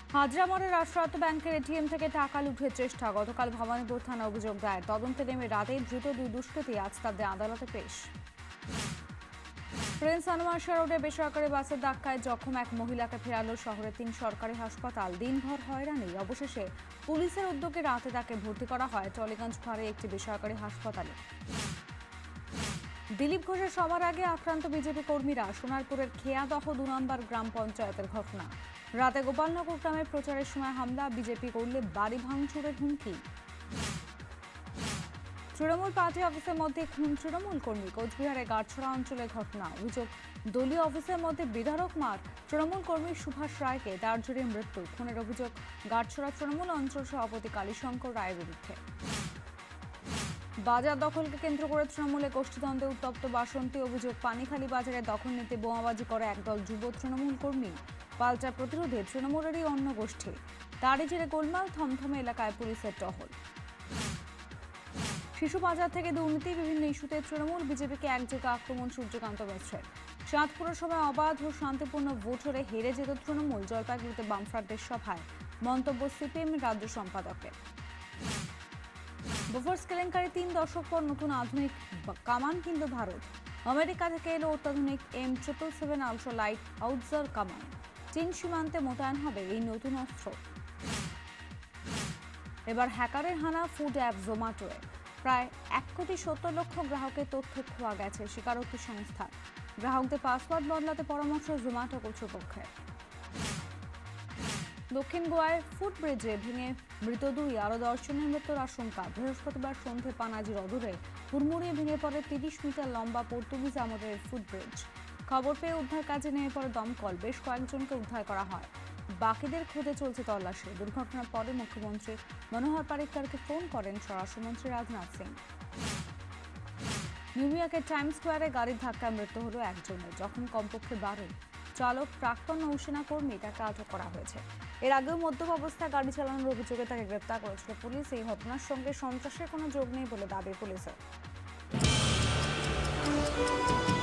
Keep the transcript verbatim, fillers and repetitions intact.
হাজরা মোড়ে রাষ্ট্রায়ত্ত ব্যাংকের এটিএম থেকে টাকা লুটের চেষ্টা। গতকাল ভবানীপুর থানা অভিযোগ দেয়। তদন্তে নেমে রাতে দ্রুত দুই দুষ্কৃতী আজ তাদের আদালতে পেশ। প্রিন্স আনোয়ার শাহ রোডে বেসরকারি বাসের ধাক্কায় জখম এক মহিলাকে ফেরালো শহরের তিন সরকারি হাসপাতাল। দিনভর হয়রানি, অবশেষে পুলিশের উদ্যোগে রাতে তাকে ভর্তি করা হয় টলিগঞ্জ ভারে একটি বেসরকারি হাসপাতালে। দিলীপ ঘোষের সবার আগে আক্রান্ত বিজেপি কর্মীরা। সোনারপুরের খেয়াদহ দু নম্বর গ্রাম পঞ্চায়েতের ঘটনা। রাতে গোপালনগর গ্রামে প্রচারের সময় হামলা, বিজেপি করলে বাড়ি ভাঙচুরের হুমকি। তৃণমূল পার্টি অফিসের মধ্যে খুন তৃণমূল কর্মী। কোচবিহারে গাছড়া অঞ্চলে ঘটনা। অভিযোগ, দলীয় অফিসের মধ্যে বিধারক মার। তৃণমূল কর্মী সুভাষ রায়কে দাঁড় জড়িয়ে মৃত্যু। খুনের অভিযোগ গাছড়া তৃণমূল অঞ্চল সভাপতি কালীশঙ্কর রায়ের বিরুদ্ধে। বাজার দখলকে কেন্দ্র করে তৃণমূলে গোষ্ঠীদ্বন্দ্বে উত্তপ্ত বাসন্তী। অভিযোগ, পানিখালি বাজারে দখল নিতে বোমাবাজি করে একদল যুব তৃণমূল কর্মী। পাল্টা প্রতিরোধে তৃণমূলেরই অন্য গোষ্ঠী। তারই জেরে গোলমাল, থমথমে এলাকায় পুলিশের টহল। শিশু বাজার থেকে দুর্নীতি, বিভিন্ন ইস্যুতে তৃণমূল বিজেপিকে একযোগে আক্রমণ সূর্যকান্ত মিশ্রের। সাত পুরসভায় অবাধ ও শান্তিপূর্ণ ভোট হলে হেরে যেত তৃণমূল। জলপাইগুড়িতে বামফ্রন্টের সভায় মন্তব্য সিপিএম রাজ্য সম্পাদকের। বোফোর্স কেলেঙ্কারি, তিন দশক পর নতুন আধুনিক কামান কিনল ভারত। আমেরিকা থেকে এলো অত্যাধুনিক M triple seven ultra light howitzer কামান। চীন সীমান্তে মোতায়েন হবে এই নতুন অস্ত্র। এবার হ্যাকারের হানা ফুড অ্যাপ জোম্যাটোয়। প্রায় এক কোটি সত্তর লক্ষ গ্রাহকের তথ্য খোয়া গেছে স্বীকারোক্তি সংস্থার। গ্রাহকদের পাসওয়ার্ড বদলাতে পরামর্শ জোম্যাটো কর্তৃপক্ষের। দক্ষিণ গোয়ায় ফুটব্রিজে ভেঙে মৃত দুই, আরও দশজনের মৃত্যুর আশঙ্কা। বৃহস্পতিবার সন্ধ্যে পানাজির অদূরে হুড়মুড়িয়ে ভেঙে পড়ে তিরিশ মিটার লম্বা পর্তুগিজ আমলের ফুটব্রিজ। খবর পেয়ে উদ্ধার কাজে নেমে পড়ে দমকল। বেশ কয়েকজনকে উদ্ধার করা হয়, বাকিদের খোঁজে চলছে তল্লাশি। দুর্ঘটনার পরে মুখ্যমন্ত্রী মনোহর পারিক্করকে ফোন করেন স্বরাষ্ট্রমন্ত্রী রাজনাথ সিং। নিউ ইয়র্কের টাইমস স্কোয়ারে গাড়ির ধাক্কায় মৃত্যু হলো একজনের, জখম কমপক্ষে বারো। চালক প্রাক্তন নৌসেনা কর্মী, তাকে আটক করা হয়েছে। এর আগেও মদ্যপ অবস্থায় গাড়ি চালানোর অভিযোগে তাকে গ্রেপ্তার করেছিল পুলিশ। এই ঘটনার সঙ্গে সন্ত্রাসের কোনো যোগ নেই বলে দাবি পুলিশের।